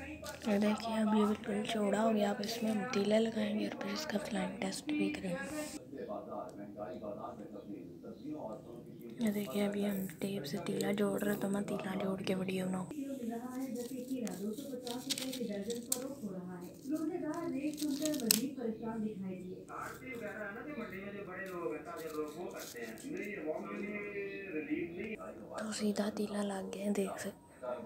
ये देखिए अब ये बिल्कुल चौड़ा हो गया। अब इसमें हम तीला लगाएंगे और फिर इसका फ्लाइंग टेस्ट भी करेंगे। ये देखिए अभी हम टेप से तीला जोड़ रहे, तो मैं तीला जोड़ के वीडियो बनाऊँ। तो सीधा तीला लग गया, देख सकते।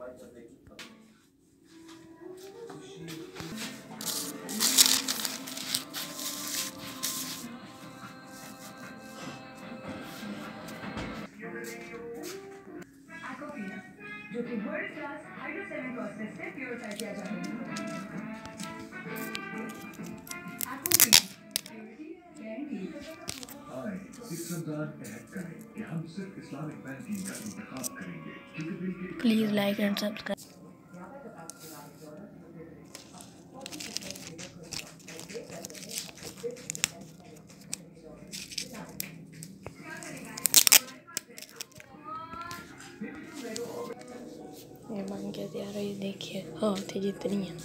जो कि वर्ल्ड क्लास हाइड्रोसेलेन प्रोसेस से प्योरीफाई किया जाता है। Please like and subscribe. ये बन के तैयार है। ये देखिए हाथ ही जितनी है।